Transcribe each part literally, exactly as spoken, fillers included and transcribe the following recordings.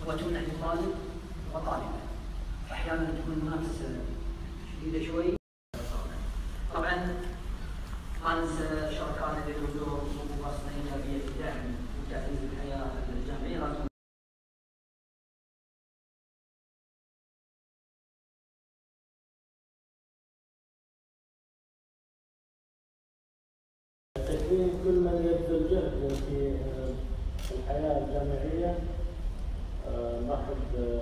وتمنح لطالب وطالبة. أحيانا تكون المنافسة شديدة شوي. طبعا ما ننسى شركائنا اللي لهم دور مواصلين في دعم وتعزيز الحياة الجامعية. تكريم كل من يبذل جهد في الحياة الجامعية. نحب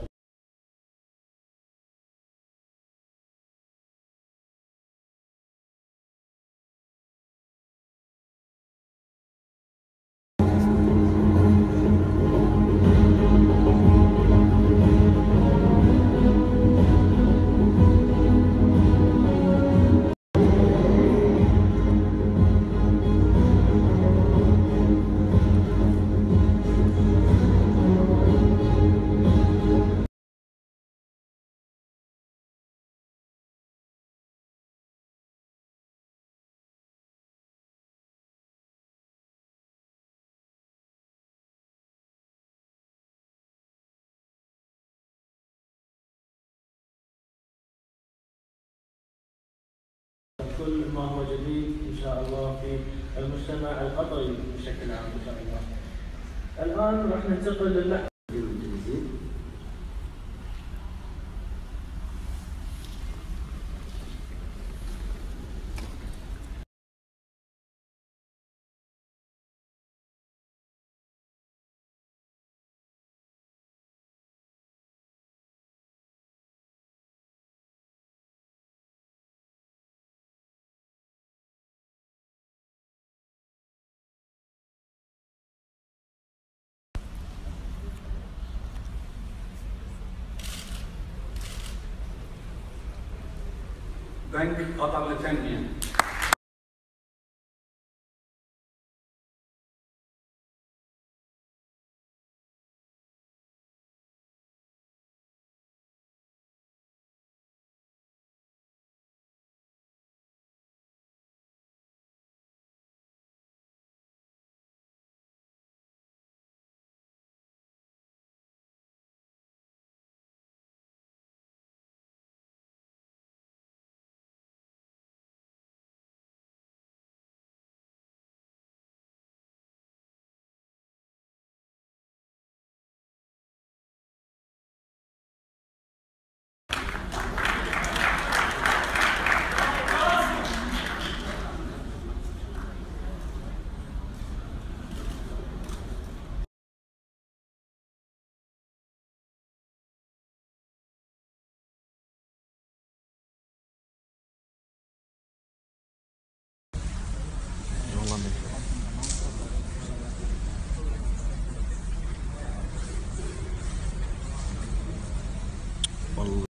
كل ما هو جديد إن شاء الله في المجتمع القطري بشكل عام إن شاء الله. الآن راح ننتقل للحظة بنك قطر للتنمية. والله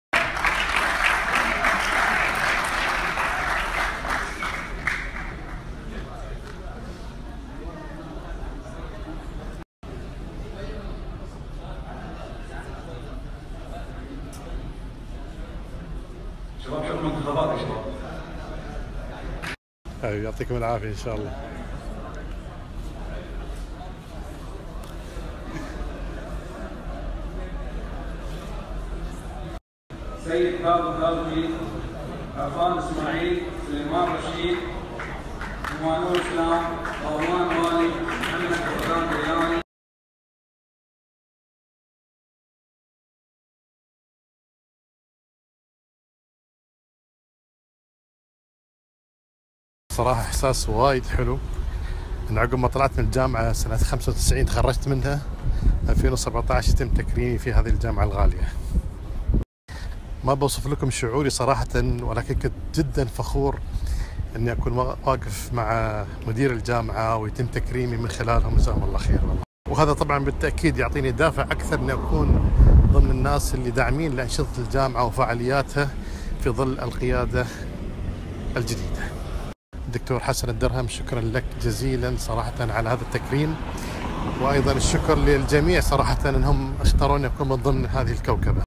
شباب شوفوا المنتخبات يا شباب. ايوه يعطيكم العافيه ان شاء الله. سيد كاظم كاظمي، عفان اسماعيل، سليمان رشيد، نور اسلام، روان والي، محمد فقدان دياني. صراحة إحساس وايد حلو إن عقب ما طلعت من الجامعة سنة خمسة وتسعين تخرجت منها ألفين وسبعة عشر يتم تكريمي في هذه الجامعة الغالية. ما بوصف لكم شعوري صراحة، ولكن كنت جدا فخور إني أكون واقف مع مدير الجامعة ويتم تكريمي من خلالهم، جزاهم الله خير والله. وهذا طبعا بالتأكيد يعطيني دافع أكثر إني أكون ضمن الناس اللي داعمين لأنشطة الجامعة وفعالياتها في ظل القيادة الجديدة. دكتور حسن الدرهم، شكرا لك جزيلا صراحة على هذا التكريم، وأيضا الشكر للجميع صراحة أنهم اختاروني أكون من ضمن هذه الكوكبة.